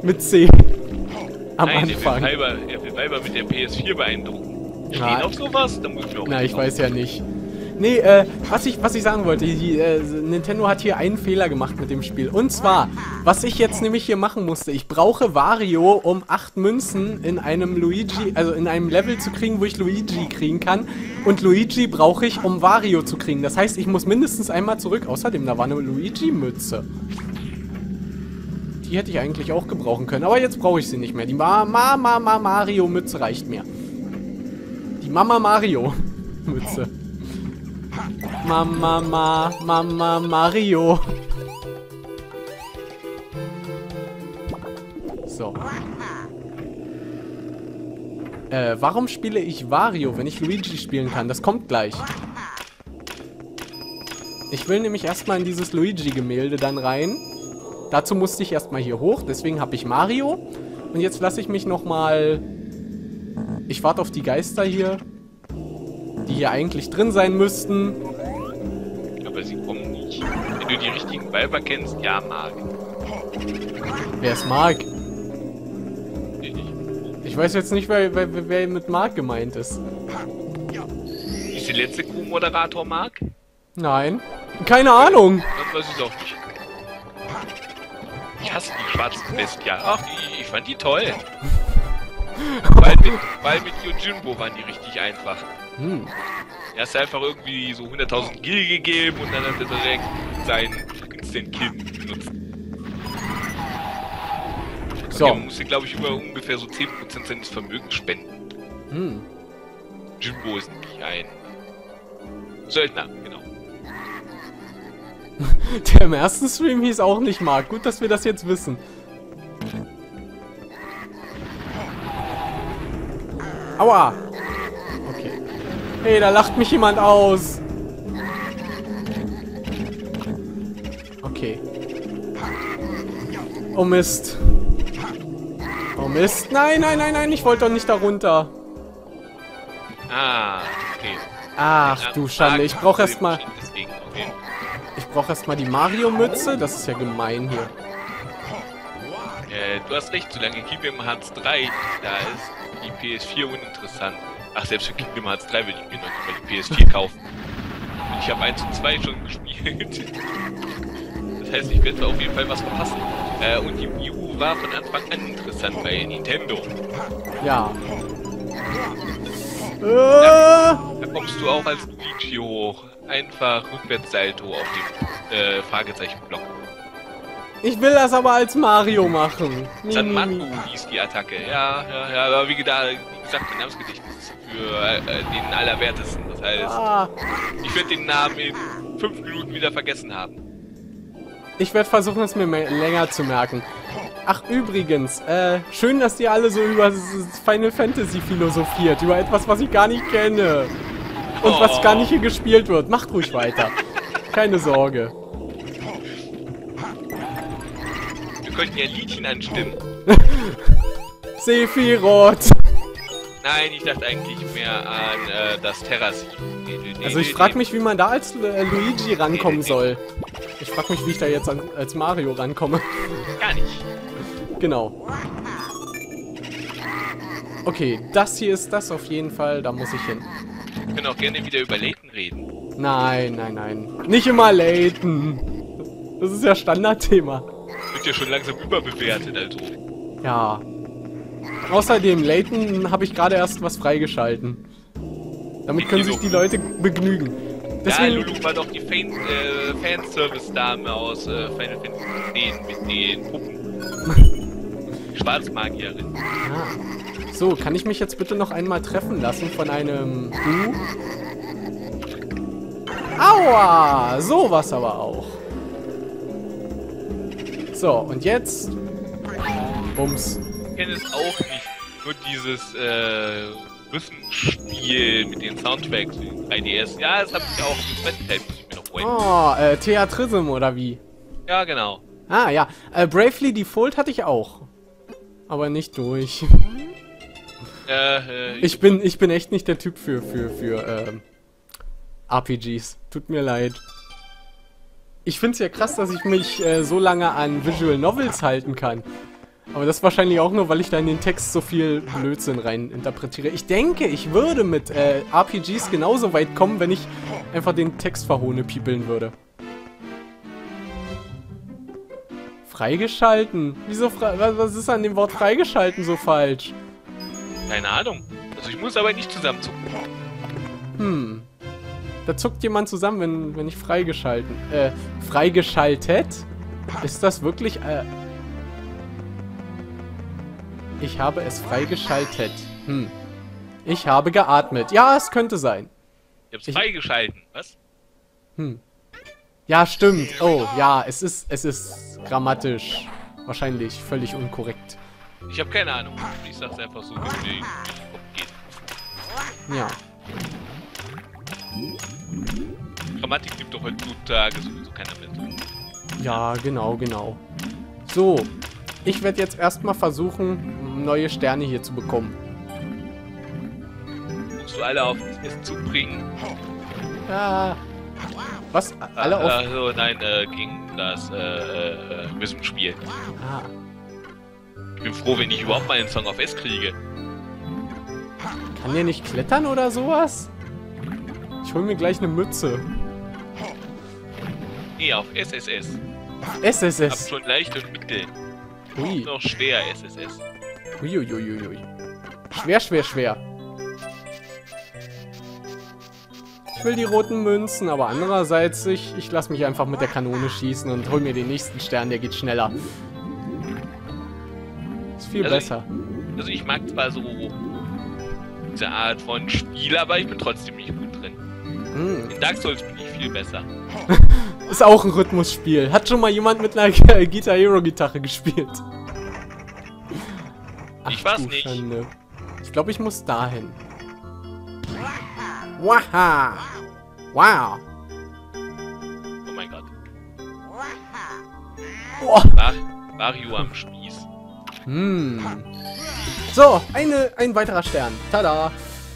Mit C. Am Nein, Anfang. Er will Weiber mit der PS4 beeindrucken. Stehen Nein. auf sowas? Dann muss ich mir auch Na, nicht ich weiß ja nicht. Nee, was ich sagen wollte, Nintendo hat hier einen Fehler gemacht mit dem Spiel. Und zwar, was ich jetzt nämlich hier machen musste, ich brauche Wario, um 8 Münzen in einem Luigi, also in einem Level zu kriegen, wo ich Luigi kriegen kann. Und Luigi brauche ich, um Wario zu kriegen. Das heißt, ich muss mindestens einmal zurück. Außerdem, da war eine Luigi-Mütze. Die hätte ich eigentlich auch gebrauchen können, aber jetzt brauche ich sie nicht mehr. Die Mario-Mütze reicht mir. Die Mama Mario-Mütze. Mama Mario. So. Warum spiele ich Wario, wenn ich Luigi spielen kann? Das kommt gleich. Ich will nämlich erstmal in dieses Luigi-Gemälde dann rein. Dazu musste ich erstmal hier hoch, deswegen habe ich Mario. Und jetzt lasse ich mich nochmal... Ich warte auf die Geister hier, die hier eigentlich drin sein müssten. Aber sie kommen nicht. Wenn du die richtigen Weiber kennst, ja, Marc. Wer ist Mark? Ich. Ich weiß jetzt nicht, wer mit Mark gemeint ist. Ist der letzte Co-Moderator Marc? Nein. Keine Ahnung. Das weiß ich auch nicht. Ich hasse die schwarzen Bestia. Ach, ich fand die toll. Weil mit Yojimbo waren die richtig einfach. Er hat einfach irgendwie so 100.000 Gil gegeben und dann hat er direkt sein Instant Kill benutzt. So. Er musste, glaube ich, über ungefähr so 10% seines Vermögens spenden. Jimbo ist nämlich ein Söldner, genau. Der im ersten Stream hieß auch nicht Mark. Gut, dass wir das jetzt wissen. Aua! Okay. Hey, da lacht mich jemand aus. Okay. Oh Mist. Oh Mist. Nein, nein, nein, nein. Ich wollte doch nicht da runter. Ah, okay. Ach du Schande. Ich brauche erstmal... Deswegen, okay. Ich brauche erstmal die Mario-Mütze. Das ist ja gemein hier. Du hast recht, solange Kingdom Hearts 3 nicht da ist, die PS4 uninteressant. Ach, selbst für Kingdom Hearts 3will ich mir noch nicht mal die PS4 kaufen. Und ich habe 1 und 2 schon gespielt. Das heißt, ich werde auf jeden Fall was verpassen. Und die Wii U war von Anfang an interessant bei Nintendo. Ja. Da kommst du auch als Luigi hoch. Einfach Rückwärtssalto auf dem Fragezeichenblock. Ich will das aber als Mario machen. San Marco hieß die Attacke. Ja, aber wie gesagt, mein Namensgedicht ist für den Allerwertesten. Das heißt, ich werde den Namen in 5 Minuten wieder vergessen haben. Ich werde versuchen, es mir länger zu merken. Ach, übrigens, schön, dass ihr alle so über Final Fantasy philosophiert. Über etwas, was ich gar nicht kenne. Und was gar nicht hier gespielt wird. Macht ruhig weiter. Keine Sorge. Wir könnten ja Liedchen anstimmen. Sephiroth. Nein, ich dachte eigentlich mehr an das Terrace. Also ich frage mich, wie man da als Luigi rankommen soll. Ich frage mich, wie ich da jetzt als Mario rankomme. Gar nicht. Genau. Okay, das hier ist das auf jeden Fall. Da muss ich hin. Wir können auch gerne wieder über Layton reden. Nein, nein, nein. Nicht immer Layton. Das ist ja Standardthema. Wird ja schon langsam überbewertet, also. Ja. Außerdem, Layton habe ich gerade erst was freigeschalten. Damit können sich die Leute begnügen. Deswegen... Ja, Lulu war doch die Fanservice-Dame aus Final Fantasy X mit den Puppen. Schwarzmagierin. Ah. So, kann ich mich jetzt bitte noch einmal treffen lassen von einem Du? Aua! Sowas aber auch. So, und jetzt... Bums. Ich kenne es auch nicht. Nur dieses Rhythmspiel mit den Soundtracks für den 3DS. Ja, das habe ich auch. Den zweiten Teil muss ich mir noch holen. Oh, Theatrism oder wie? Ja, genau. Ah, ja. Bravely Default hatte ich auch. Aber nicht durch. Ich bin echt nicht der Typ für RPGs. Tut mir leid. Ich find's ja krass, dass ich mich so lange an Visual Novels halten kann. Aber das ist wahrscheinlich auch nur, weil ich da in den Text so viel Blödsinn rein interpretiere. Ich denke, ich würde mit RPGs genauso weit kommen, wenn ich einfach den Text verhohnepiepeln würde. Freigeschalten? Wieso was ist an dem Wort freigeschalten so falsch? Keine Ahnung. Also ich muss aber nicht zusammenzucken. Da zuckt jemand zusammen, wenn ich freigeschaltet? Ist das wirklich, Ich habe es freigeschaltet. Ich habe geatmet. Ja, es könnte sein. Ich hab's freigeschalten. Was? Ja, stimmt. Oh, ja, es ist grammatisch wahrscheinlich völlig unkorrekt. Ich habe keine Ahnung. Ich sag's einfach so, wie es mir geht. Ja. Grammatik nimmt doch heutzutage sowieso keiner mit. Ja, genau. So, ich werde jetzt erstmal versuchen, neue Sterne hier zu bekommen. Musst du alle auf das Essen zubringen? Ja. Was? Alle auf... Also, nein, gegen das Wissenspiel. Ah. Ich bin froh, wenn ich überhaupt mal einen Song auf S kriege. Kann der nicht klettern oder sowas? Ich hol mir gleich eine Mütze. Nee, auf SSS. SSS. Hab schon leicht und mittel. Ui. Noch schwer, SSS. Uiuiuiui. Schwer. Ich will die roten Münzen, aber andererseits, ich lasse mich einfach mit der Kanone schießen und hol mir den nächsten Stern, der geht schneller. Ist viel besser. Also ich mag zwar so diese Art von Spiel, aber ich bin trotzdem nicht gut drin. In Dark Souls bin ich viel besser. Ist auch ein Rhythmusspiel. Hat schon mal jemand mit einer Guitar Hero Gitarre gespielt? Ach, ich war's nicht. Schande. Ich glaube, ich muss dahin. Waha! Wow! Oh mein Gott. Oh. Mario am Spieß. So, ein weiterer Stern. Tada!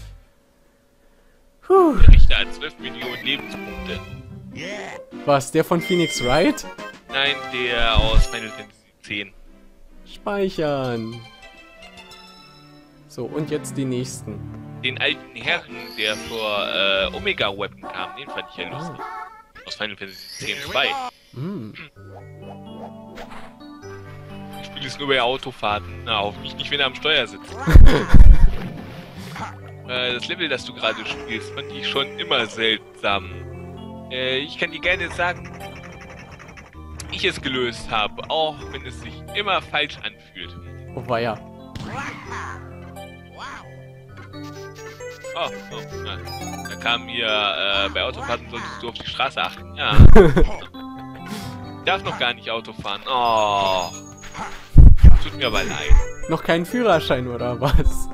Der Richter hat 12 Millionen Lebenspunkte. Was, der von Phoenix Wright? Nein, der aus Final Fantasy X. Speichern. So, und jetzt die nächsten. Den alten Herren, der vor Omega Weapon kam, den fand ich ja lustig. Aus Final Fantasy X 2. Ich spiele es nur bei Autofahrten. Na, hoffentlich nicht, wenn er am Steuer sitzt. Das Level, das du gerade spielst, fand ich schon immer seltsam. Ich kann dir gerne sagen, wie ich es gelöst habe, auch wenn es sich immer falsch anfühlt. Oh, weia. Oh, na. Da kam hier, bei Autofahrten solltest du auf die Straße achten. Ja. Ich darf noch gar nicht Auto fahren. Oh. Tut mir aber leid. Noch keinen Führerschein, oder was?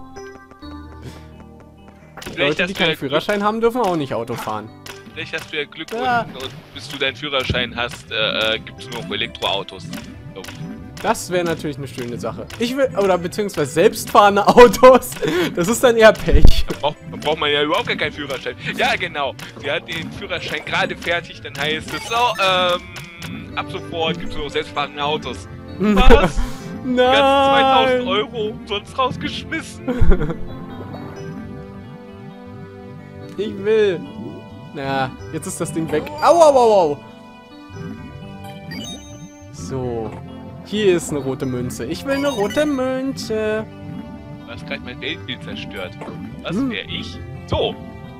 Leute, die keinen Führerschein haben, dürfen auch nicht Auto fahren. Vielleicht hast du ja Glück und bis du deinen Führerschein hast, gibt es nur noch Elektroautos. Das wäre natürlich eine schöne Sache. Ich will, oder beziehungsweise selbstfahrende Autos, das ist dann eher Pech. Da braucht man ja überhaupt gar keinen Führerschein. Ja, genau. Sie hat den Führerschein gerade fertig, dann heißt es so, ab sofort gibt es nur noch selbstfahrende Autos. Was? Nein! Ganze 2000 Euro umsonst rausgeschmissen. Ich will. Na, jetzt ist das Ding weg. Au, au, au, au. So. Hier ist eine rote Münze. Ich will eine rote Münze. Du hast gerade mein Weltbild zerstört. Was wäre ich? So.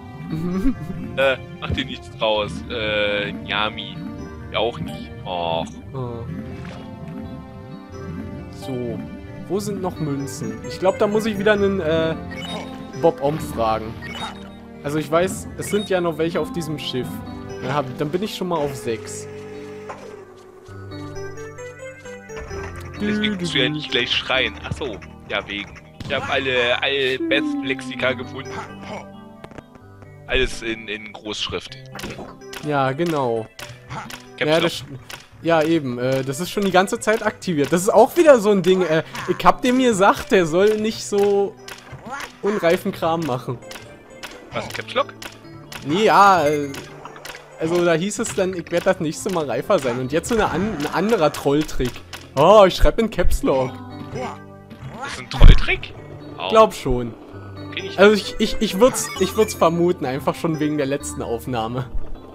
Mach dir nichts draus. Nyami. Ja, auch nicht. Och. Oh. So. Wo sind noch Münzen? Ich glaube, da muss ich wieder einen Bob Omb fragen. Also ich weiß, es sind ja noch welche auf diesem Schiff. Dann bin ich schon mal auf 6. Deswegen musst du ja nicht gleich schreien. Achso, ja wegen. Ich habe alle besten Lexika gefunden. Alles in Großschrift. Ja, genau. Ja, ja, eben. Das ist schon die ganze Zeit aktiviert. Das ist auch wieder so ein Ding. Ich hab dem gesagt, der soll nicht so unreifen Kram machen. Was, Caps Lock? Nee, ja. Also da hieß es dann, ich werde das nächste Mal reifer sein. Und jetzt so ein anderer Trolltrick. Oh, ich schreibe in Caps Lock. Das ist ein Trolltrick? Oh, Glaub schon. kenn ich Also ich würd's vermuten, einfach schon wegen der letzten Aufnahme.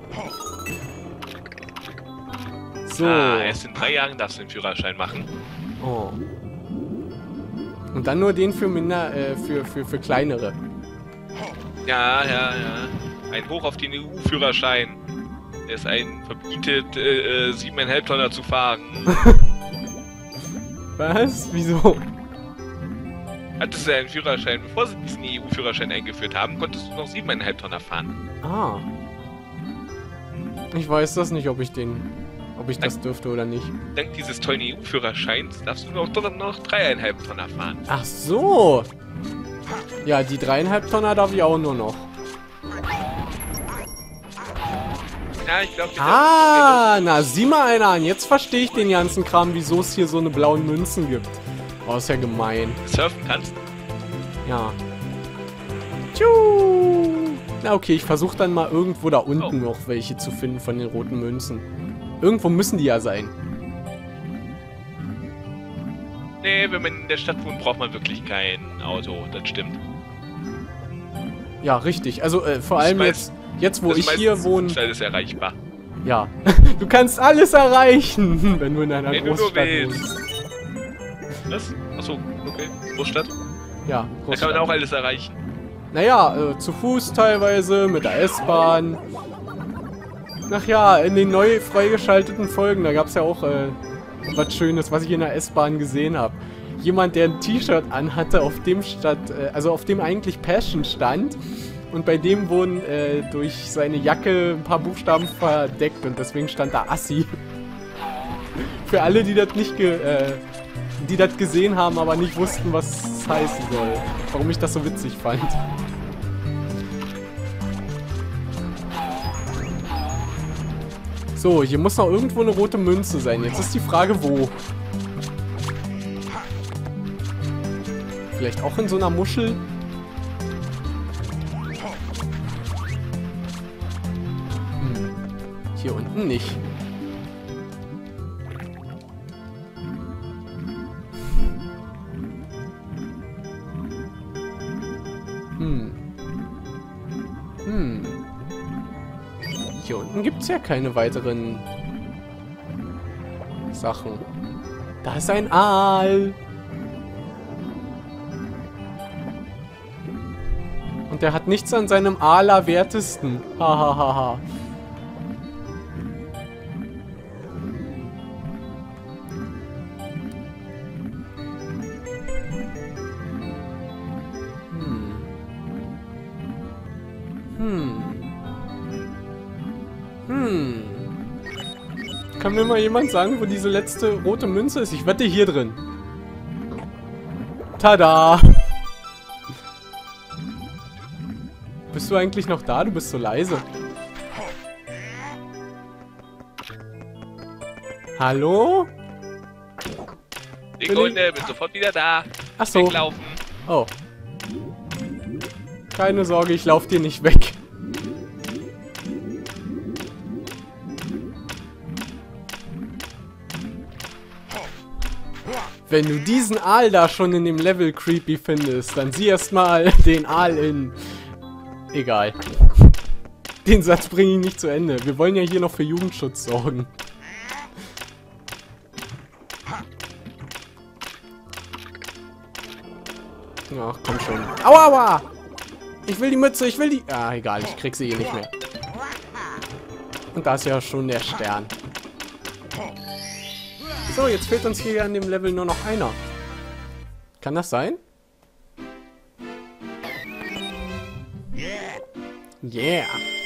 So. Erst in 3 Jahren darfst du den Führerschein machen. Oh. Und dann nur den für für kleinere. Ja. Ein Hoch auf den EU-Führerschein. Es verbietet, 7,5 Tonner zu fahren. Was? Wieso? Hattest du einen Führerschein, bevor sie diesen EU-Führerschein eingeführt haben, konntest du noch 7,5 Tonner fahren. Ah. Ich weiß das nicht, ob ich das dürfte oder nicht. Dank dieses tollen EU-Führerscheins darfst du noch 3,5 Tonner fahren. Ach so. Ja, die 3,5 Tonner darf ich auch nur noch. Ja, ich glaube... Na, sieh mal einer an. Jetzt verstehe ich den ganzen Kram, wieso es hier so eine blauen Münzen gibt. Oh, ist ja gemein. Surfen kannst? Ja. Tschu. Na okay, ich versuche dann mal irgendwo da unten noch welche zu finden von den roten Münzen. Irgendwo müssen die ja sein. Nee, wenn man in der Stadt wohnt, braucht man wirklich kein Auto. Das stimmt. Ja, richtig. Also vor allem jetzt wo ich hier wohne... Das ist alles erreichbar. Ja. Du kannst alles erreichen, wenn du in einer Großstadt wohnst. Was? Achso, okay. Großstadt? Ja, Da Großstadt. kann man auch alles erreichen. Naja, zu Fuß teilweise, mit der S-Bahn. Ach ja, in den neu freigeschalteten Folgen, da gab es ja auch was Schönes, was ich in der S-Bahn gesehen habe. Jemand, der ein T-Shirt anhatte, auf dem auf dem eigentlich Passion stand. Und bei dem wurden durch seine Jacke ein paar Buchstaben verdeckt und deswegen stand da Assi. Für alle, die das nicht die das gesehen haben, aber nicht wussten, was es heißen soll. Warum ich das so witzig fand. So, hier muss noch irgendwo eine rote Münze sein. Jetzt ist die Frage, wo? Vielleicht auch in so einer Muschel? Hier unten nicht. Hier unten gibt es ja keine weiteren Sachen. Da ist ein Aal. Und der hat nichts an seinem Allerwertesten. Hahaha. Kann mir mal jemand sagen, wo diese letzte rote Münze ist? Ich wette hier drin. Tada! Bist du eigentlich noch da? Du bist so leise. Hallo? Sekunde, bin sofort wieder da. Ach so. Weglaufen. Oh. Keine Sorge, ich lauf dir nicht weg. Wenn du diesen Aal da schon in dem Level creepy findest, dann sieh erst mal den Aal in... Egal. Den Satz bringe ich nicht zu Ende. Wir wollen ja hier noch für Jugendschutz sorgen. Ach, komm schon. Aua, aua! Ich will die Mütze, ich will die... Ah, egal, ich krieg sie eh nicht mehr. Und da ist ja schon der Stern. So, jetzt fehlt uns hier an dem Level nur noch einer. Kann das sein? Yeah!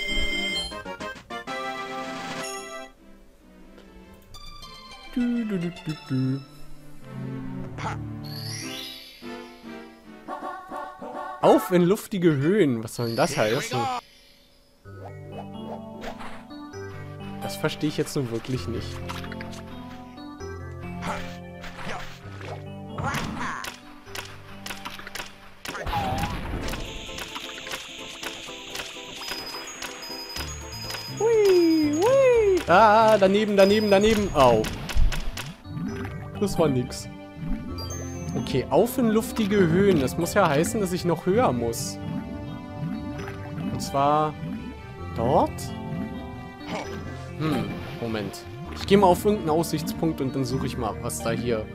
Auf in luftige Höhen. Was soll denn das heißen? Das verstehe ich jetzt nun wirklich nicht. Hui, hui. Ah, daneben, daneben, daneben. Au. Das war nix. Okay, auf in luftige Höhen. Das muss ja heißen, dass ich noch höher muss. Und zwar... dort? Moment. Ich gehe mal auf irgendeinen Aussichtspunkt und dann suche ich mal, was da hier...